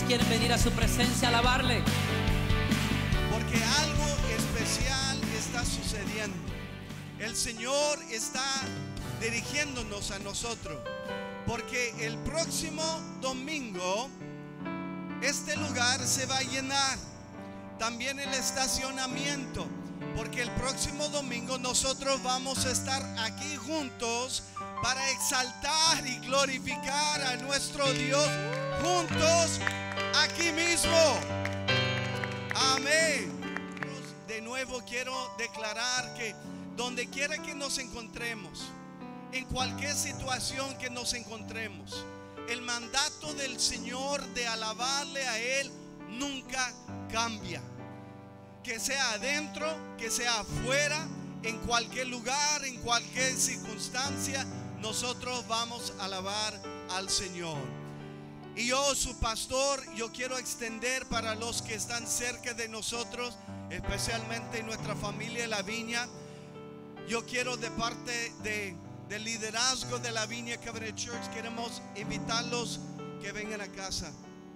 quieren venir a su presencia a alabarle? Porque algo especial está sucediendo. El Señor está dirigiéndonos a nosotros. Porque el próximo domingo este lugar se va a llenar. También el estacionamiento. Porque el próximo domingo nosotros vamos a estar aquí juntos para exaltar y glorificar a nuestro Dios juntos aquí mismo. Amén. De nuevo quiero declarar que donde quiera que nos encontremos, en cualquier situación que nos encontremos, el mandato del Señor de alabarle a Él nunca cambia. Que sea adentro, que sea afuera, en cualquier lugar, en cualquier circunstancia, nosotros vamos a alabar al Señor. Y yo, su pastor, yo quiero extender para los que están cerca de nosotros, especialmente en nuestra familia La Viña. Yo quiero, de parte del liderazgo de La Viña Covenant Church, queremos invitarlos que vengan a casa,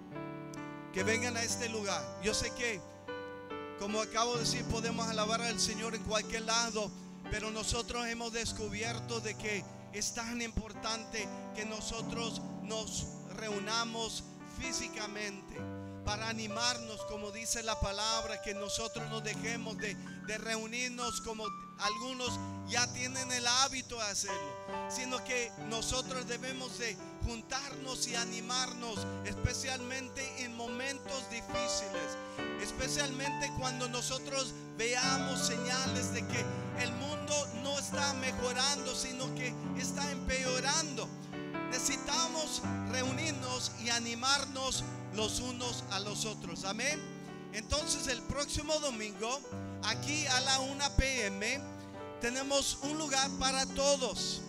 que vengan a este lugar. Yo sé que, como acabo de decir, podemos alabar al Señor en cualquier lado, pero nosotros hemos descubierto de que es tan importante que nosotros nos reunamos físicamente para animarnos, como dice la palabra, que nosotros nos dejemos de reunirnos como algunos ya tienen el hábito de hacerlo, sino que nosotros debemos de juntarnos y animarnos, especialmente en momentos difíciles, especialmente cuando nosotros veamos señales de que el mundo no está mejorando, sino que está empeorando. Necesitamos reunirnos y animarnos los unos a los otros. Amén. Entonces el próximo domingo, aquí a la 1 p.m, tenemos un lugar para todos.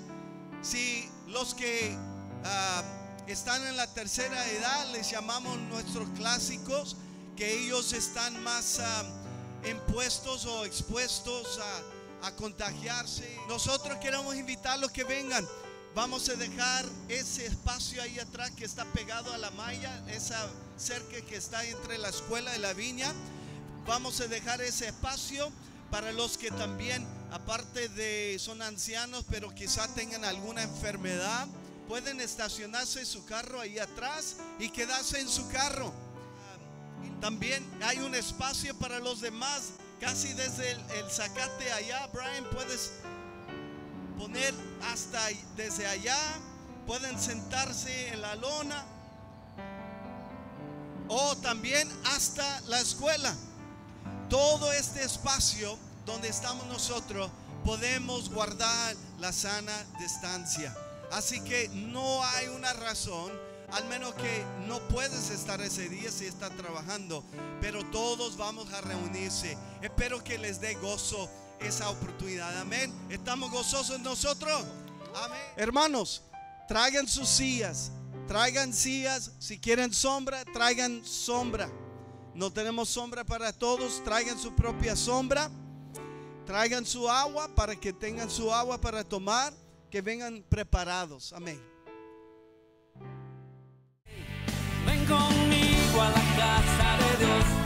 Si los que están en la tercera edad, les llamamos nuestros clásicos, que ellos están más impuestos o expuestos a contagiarse, nosotros queremos invitarlos que vengan. Vamos a dejar ese espacio ahí atrás que está pegado a la malla, esa cerca que está entre la escuela y La Viña. Vamos a dejar ese espacio para los que también, aparte de son ancianos, pero quizá tengan alguna enfermedad, pueden estacionarse su carro ahí atrás y quedarse en su carro. También hay un espacio para los demás, casi desde el zacate allá. Brian, puedes poner hasta desde allá, pueden sentarse en la lona, o también hasta la escuela. Todo este espacio donde estamos nosotros podemos guardar la sana distancia. Así que no hay una razón, al menos que no puedes estar ese día si estás trabajando, pero todos vamos a reunirse. Espero que les dé gozo esa oportunidad. Amén. ¿Estamos gozosos nosotros? Amén. Hermanos, traigan sus sillas. Traigan sillas. Si quieren sombra, traigan sombra. No tenemos sombra para todos. Traigan su propia sombra. Traigan su agua para que tengan su agua para tomar. Que vengan preparados. Amén. Ven conmigo a la casa de Dios.